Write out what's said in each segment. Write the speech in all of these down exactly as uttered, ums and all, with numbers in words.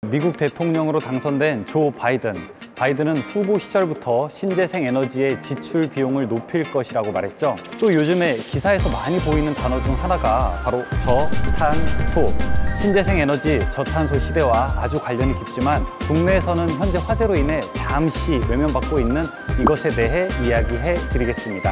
미국 대통령으로 당선된 조 바이든. 바이든은 후보 시절부터 신재생 에너지의 지출 비용을 높일 것이라고 말했죠. 또 요즘에 기사에서 많이 보이는 단어 중 하나가 바로 저탄소. 신재생 에너지, 저탄소 시대와 아주 관련이 깊지만 국내에서는 현재 화재로 인해 잠시 외면받고 있는 이것에 대해 이야기해 드리겠습니다.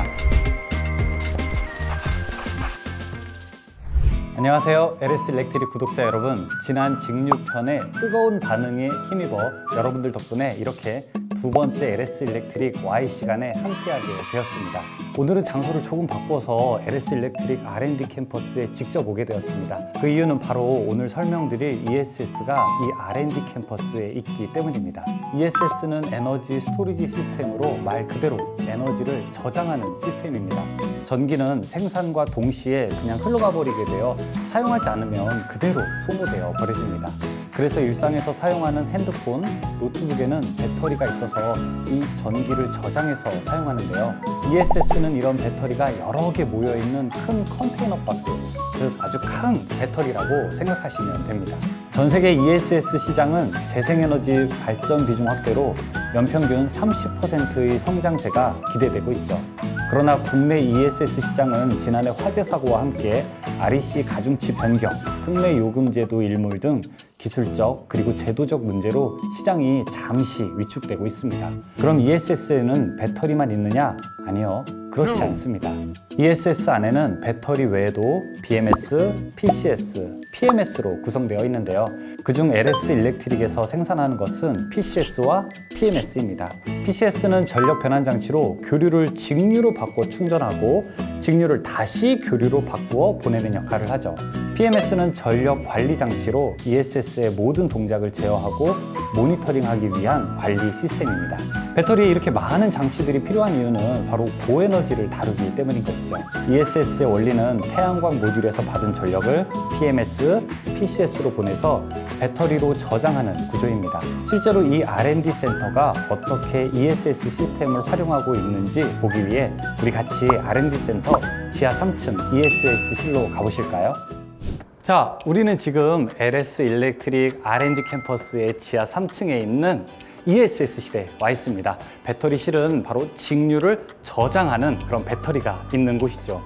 안녕하세요. 엘에스 일렉트릭 구독자 여러분. 지난 직육편의 뜨거운 반응에 힘입어 여러분들 덕분에 이렇게 두 번째 엘에스 일렉트릭 와이 시간에 함께하게 되었습니다. 오늘은 장소를 조금 바꿔서 엘에스 일렉트릭 알 앤 디 캠퍼스에 직접 오게 되었습니다. 그 이유는 바로 오늘 설명드릴 이에스에스가 이 알 앤 디 캠퍼스에 있기 때문입니다. 이에스에스는 에너지 스토리지 시스템으로 말 그대로 에너지를 저장하는 시스템입니다. 전기는 생산과 동시에 그냥 흘러가 버리게 되어 사용하지 않으면 그대로 소모되어 버려집니다. 그래서 일상에서 사용하는 핸드폰, 노트북에는 배터리가 있어서 이 전기를 저장해서 사용하는데요. 이에스에스는 이런 배터리가 여러 개 모여있는 큰 컨테이너 박스, 즉 아주 큰 배터리라고 생각하시면 됩니다. 전 세계 이에스에스 시장은 재생에너지 발전 비중 확대로 연평균 삼십 퍼센트의 성장세가 기대되고 있죠. 그러나 국내 이에스에스 시장은 지난해 화재 사고와 함께 알이씨 가중치 변경, 특례 요금제도 일몰 등 기술적 그리고 제도적 문제로 시장이 잠시 위축되고 있습니다. 그럼 이에스에스에는 배터리만 있느냐? 아니요, 그렇지 않습니다. 이에스에스 안에는 배터리 외에도 비엠에스, 피씨에스, 피엠에스로 구성되어 있는데요. 그중 엘에스 일렉트릭에서 생산하는 것은 피씨에스와 피엠에스입니다. 피씨에스는 전력 변환 장치로 교류를 직류로 바꿔 충전하고 직류를 다시 교류로 바꾸어 보내는 역할을 하죠. 피엠에스는 전력 관리 장치로 이에스에스의 모든 동작을 제어하고 모니터링하기 위한 관리 시스템입니다. 배터리에 이렇게 많은 장치들이 필요한 이유는 바로 고에너지를 다루기 때문인 것이죠. 이에스에스의 원리는 태양광 모듈에서 받은 전력을 피엠에스, 피씨에스로 보내서 배터리로 저장하는 구조입니다. 실제로 이 알 앤 디 센터가 어떻게 이에스에스 시스템을 활용하고 있는지 보기 위해 우리 같이 알 앤 디 센터 지하 삼 층 이에스에스실로 가보실까요? 자, 우리는 지금 엘에스 일렉트릭 알 앤 디 캠퍼스의 지하 삼 층에 있는 이에스에스실에 와 있습니다. 배터리실은 바로 직류를 저장하는 그런 배터리가 있는 곳이죠.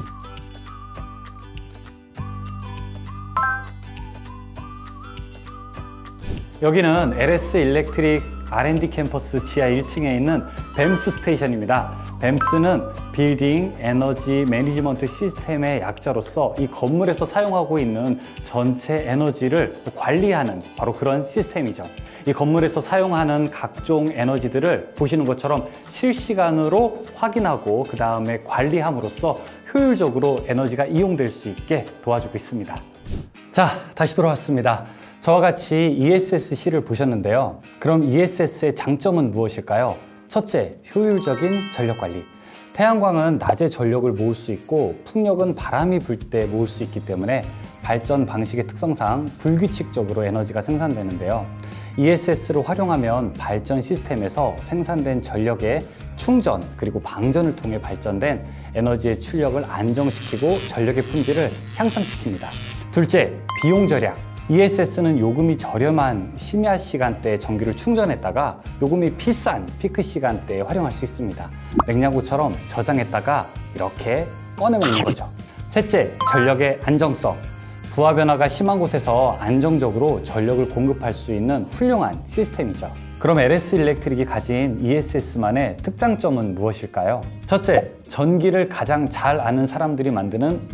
여기는 엘에스 일렉트릭 알 앤 디 캠퍼스 지하 일 층에 있는 뱀스 스테이션입니다. 뱀스는 빌딩 에너지 매니지먼트 시스템의 약자로서 이 건물에서 사용하고 있는 전체 에너지를 관리하는 바로 그런 시스템이죠. 이 건물에서 사용하는 각종 에너지들을 보시는 것처럼 실시간으로 확인하고 그 다음에 관리함으로써 효율적으로 에너지가 이용될 수 있게 도와주고 있습니다. 자, 다시 돌아왔습니다. 저와 같이 이에스에스실을 보셨는데요. 그럼 이에스에스의 장점은 무엇일까요? 첫째, 효율적인 전력 관리. 태양광은 낮에 전력을 모을 수 있고 풍력은 바람이 불 때 모을 수 있기 때문에 발전 방식의 특성상 불규칙적으로 에너지가 생산되는데요. 이에스에스를 활용하면 발전 시스템에서 생산된 전력의 충전 그리고 방전을 통해 발전된 에너지의 출력을 안정시키고 전력의 품질을 향상시킵니다. 둘째, 비용 절약. 이에스에스는 요금이 저렴한 심야 시간대에 전기를 충전했다가 요금이 비싼 피크 시간대에 활용할 수 있습니다. 냉장고처럼 저장했다가 이렇게 꺼내 먹는 거죠. 셋째, 전력의 안정성. 부하 변화가 심한 곳에서 안정적으로 전력을 공급할 수 있는 훌륭한 시스템이죠. 그럼 엘에스 일렉트릭이 가진 이에스에스만의 특장점은 무엇일까요? 첫째, 전기를 가장 잘 아는 사람들이 만드는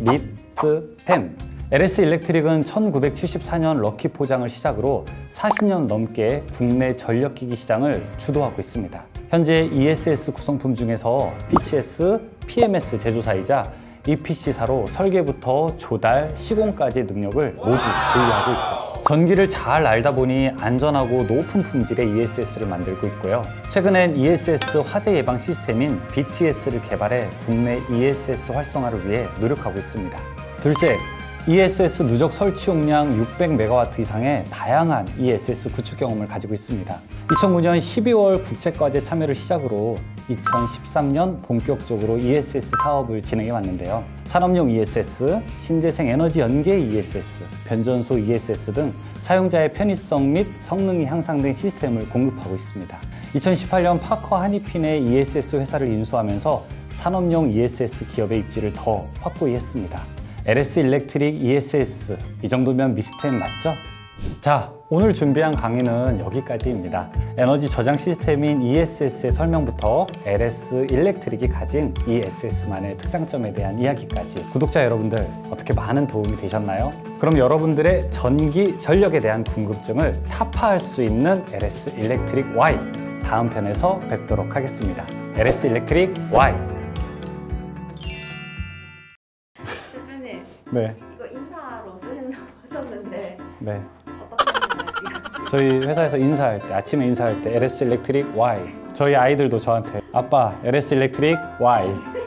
시스템. 엘에스 일렉트릭은 천구백칠십사 년 럭키 포장을 시작으로 사십 년 넘게 국내 전력기기 시장을 주도하고 있습니다. 현재 이에스에스 구성품 중에서 피씨에스, 피엠에스 제조사이자 이피씨사로 설계부터 조달, 시공까지 능력을 모두 보유하고 있죠. 전기를 잘 알다 보니 안전하고 높은 품질의 이에스에스를 만들고 있고요. 최근엔 이에스에스 화재 예방 시스템인 비티에스를 개발해 국내 이에스에스 활성화를 위해 노력하고 있습니다. 둘째, 이에스에스 누적 설치 용량 육백 메가와트 이상의 다양한 이에스에스 구축 경험을 가지고 있습니다. 이천구 년 십이월 국제과제 참여를 시작으로 이천십삼 년 본격적으로 이에스에스 사업을 진행해 왔는데요. 산업용 이에스에스, 신재생 에너지 연계 이에스에스, 변전소 이에스에스 등 사용자의 편의성 및 성능이 향상된 시스템을 공급하고 있습니다. 이천십팔 년 파커 하니핀의 이에스에스 회사를 인수하면서 산업용 이에스에스 기업의 입지를 더 확고히 했습니다. 엘에스 일렉트릭 이에스에스, 이 정도면 미스템 맞죠? 자, 오늘 준비한 강의는 여기까지입니다. 에너지 저장 시스템인 이에스에스의 설명부터 엘에스 일렉트릭이 가진 이에스에스만의 특장점에 대한 이야기까지 구독자 여러분들 어떻게 많은 도움이 되셨나요? 그럼 여러분들의 전기, 전력에 대한 궁금증을 타파할 수 있는 엘에스 일렉트릭 Y 다음 편에서 뵙도록 하겠습니다. 엘에스 일렉트릭 Y. 대표님, 네. 이거 인사로 쓰신다고 하셨는데 네. 어떻게 하시나요? 저희 회사에서 인사할 때, 아침에 인사할 때 엘에스 일렉트릭 Y. 저희 아이들도 저한테 아빠 엘에스 일렉트릭 Y